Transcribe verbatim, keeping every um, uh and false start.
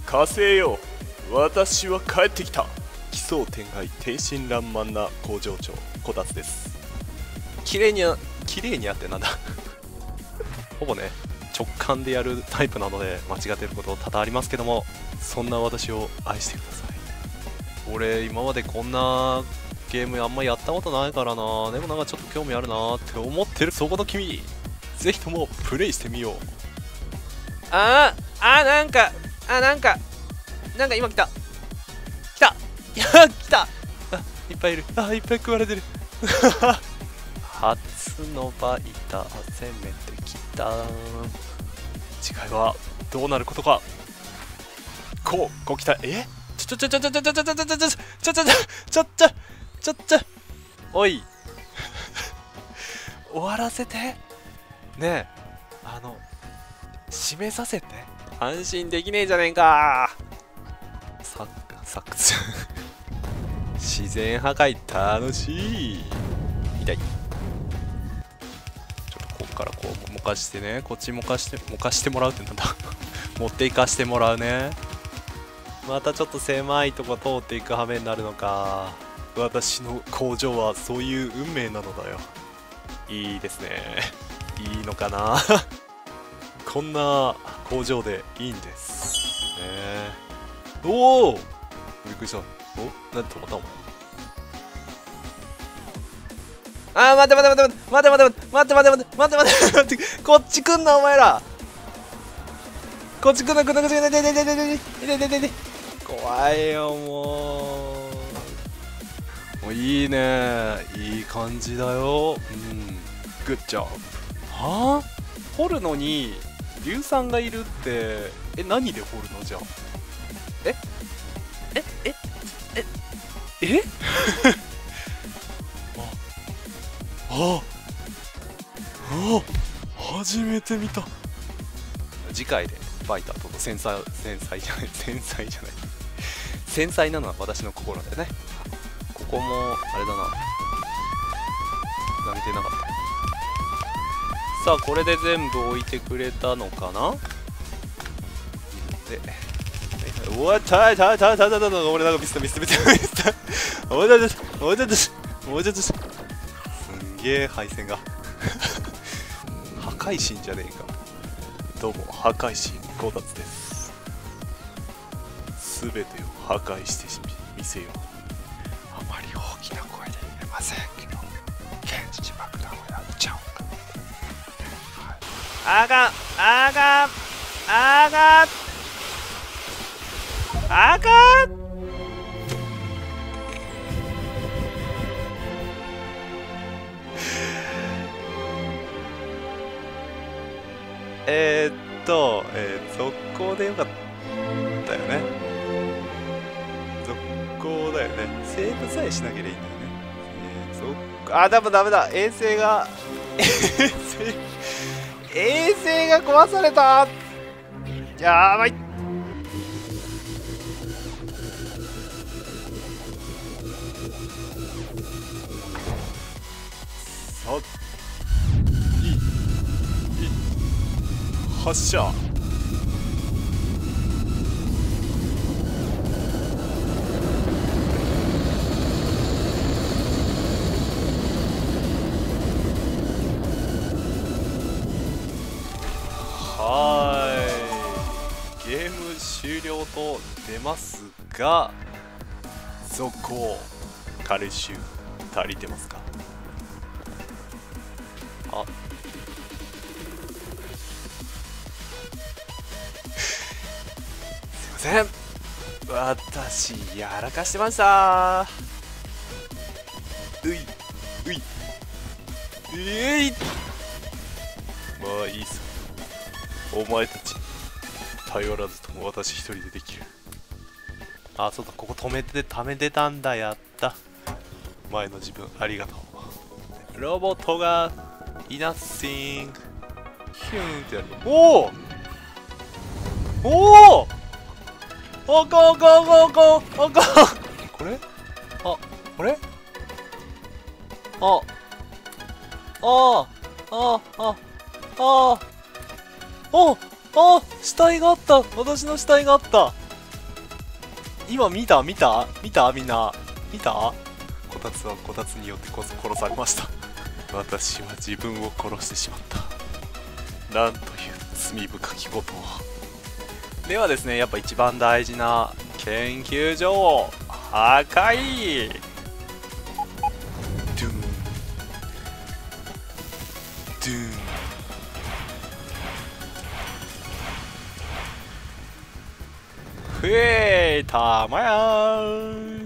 火星よ、私は帰ってきた。奇想天外、天真爛漫な工場長こたつです。綺麗にゃ綺麗にゃってなんだほぼね直感でやるタイプなので間違ってること多々ありますけども、そんな私を愛してください。俺今までこんなゲームあんまやったことないからな。でもなんかちょっと興味あるなって思ってるそこの君、ぜひともプレイしてみよう。あーあーなんかあなんかなんか今来た来たいや来た、あいっぱいいる、あいっぱい食われてる初のバイター攻めてきた。次回はどうなることか。こうご期待。えちょちょちょちょちょちょちょちょちょちょちょちょちょちょちょちょちょおい終わらせてねえ、あの締めさせて。安心できねえじゃねえか。サッサックス自然破壊楽しい。痛い。ちょっとここからこうもかしてね、こっちもかしてもかしてもらうってなんだ持っていかしてもらうね。またちょっと狭いとこ通っていく羽目になるのか。私の工場はそういう運命なのだよ。いいですね。いいのかなこんな工場でいいんですね。おおびっくりした。おなんで止まったの。あー待って待って待って待って待って待って待って待って待って待って待ってこっち来んなお前ら。こっち来んな来んな来んな来んな来んな来んな来んな来んな来んな。怖いよもう。もういいね、いい感じだよ。うんグッジョブ。はあ掘るのに硫酸がいるって、え何で掘るのじゃあ。えええええあああ初めて見た。次回でバイターとの繊細繊細じゃない繊細じゃない繊細なのは私の心でね。ここもあれだな、投げてなかった。さあこれで全部置いてくれたのかな。でおわたいたいたいたいたいたい、俺なんかミスったミスったミスったミスったおいだですおいだですおいだです。すんげえ配線が破壊神じゃねえか。どうも破壊神ゴタツです。すべてを破壊してみせよう。あまり大きな声で言えませんけど現地爆弾をやっちゃおうか。あがあがあがあがえーっと、えー、続行でよかったよね。続行だよね。セーブさえしなければいいんだよね。えー、続あ、でもダメだ。衛星が衛星衛星が壊された。やばい。さあいいいい発射。はーいゲーム終了と出ますが、続行カレー臭足りてますか。あすいません、私やらかしてました。ういういういまあいいさ、お前たち頼らずとも私一人でできる。あ、そうだ、ここ止めてためてたんだ。やった。前の自分ありがとう。ロボットがいなっしんヒューンってやる。おおおおおこおこおこおこおここれあこれああああああああ死体があった。私の死体があった。 今見た見た見たみんな見た？こたつはこたつによってこ殺されました。私は自分を殺してしまった。なんという罪深きことを。ではですね、やっぱ一番大事な研究所を破壊。ドゥンドゥン。ふえーたまやー。